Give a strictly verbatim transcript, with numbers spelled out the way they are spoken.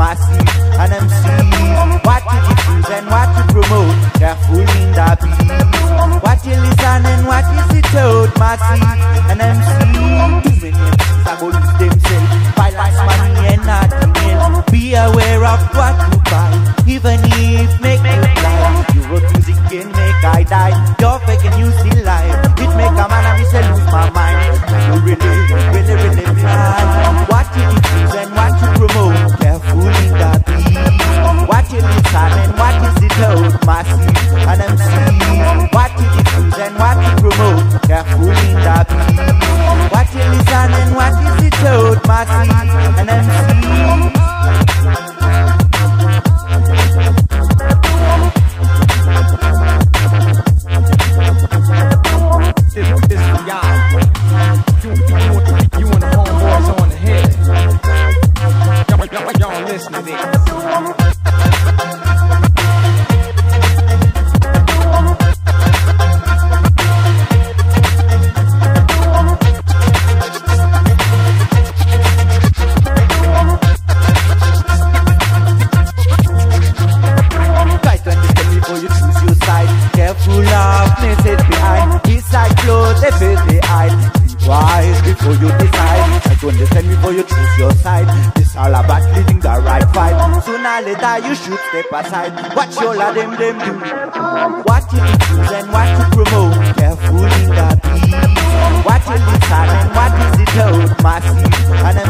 massive and M Cs. What you diffuse and what you promote, they're fooling the beat. What you listen and what is it out, massive and M Cs. Too many M Cs are going to lose themselves, balance money and nothing else. Be aware of what you buy, even if make you fly. You wrote music can make I die, you're fake and you still lie. It make a man and me say lose my mind. You really, really, really blind. What you diffuse and what you promote, they're fooling the beat. What you listen and what is it out, massive and M Cs. What you diffuse and what you promote, they're fooling the beat. What you listen and what is it out, massive and M Cs. Before you decide, I don't understand before you choose your side. It's all about living the right vibe. Sooner or later you should step aside. Watch all of them, them do. What you choose and what you promote, they're fooling the beat. What you listen and what is it out, massive and